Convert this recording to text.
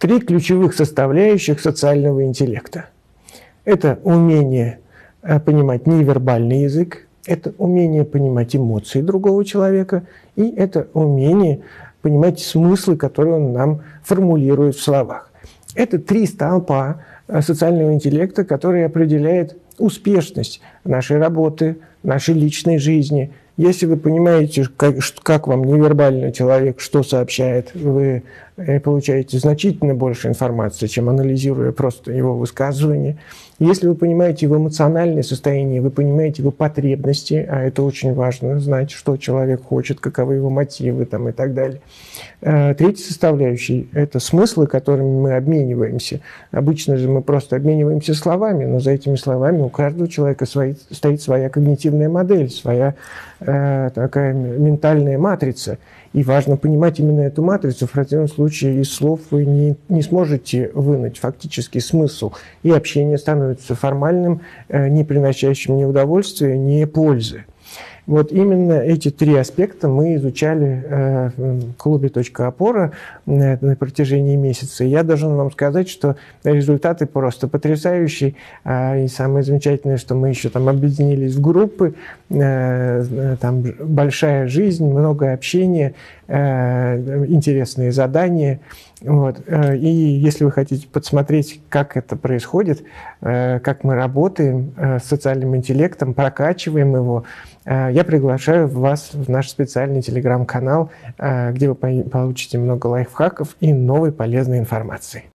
Три ключевых составляющих социального интеллекта. Это умение понимать невербальный язык, это умение понимать эмоции другого человека, и это умение понимать смыслы, которые он нам формулирует в словах. Это три столпа социального интеллекта, которые определяют успешность нашей работы, нашей личной жизни. Если вы понимаете, как вам невербальный человек, что сообщает, вы получаете значительно больше информации, чем анализируя просто его высказывания. Если вы понимаете его эмоциональное состояние, вы понимаете его потребности, а это очень важно, знать, что человек хочет, каковы его мотивы там, и так далее. Третья составляющая – это смыслы, которыми мы обмениваемся. Обычно же мы просто обмениваемся словами, но за этими словами у каждого человека стоит своя когнитивная модель, своя такая ментальная матрица. И важно понимать именно эту матрицу. В противном случае из слов вы не сможете вынуть фактический смысл. И общение становится формальным, не приносящим ни удовольствия, ни пользы. Вот именно эти три аспекта мы изучали в клубе «Точка опора» на протяжении месяца. И я должен вам сказать, что результаты просто потрясающие. И самое замечательное, что мы еще там объединились в группы, там большая жизнь, много общения, интересные задания. Вот. И если вы хотите подсмотреть, как это происходит, как мы работаем с социальным интеллектом, прокачиваем его, я приглашаю вас в наш специальный телеграм-канал, где вы получите много лайфхаков и новой полезной информации.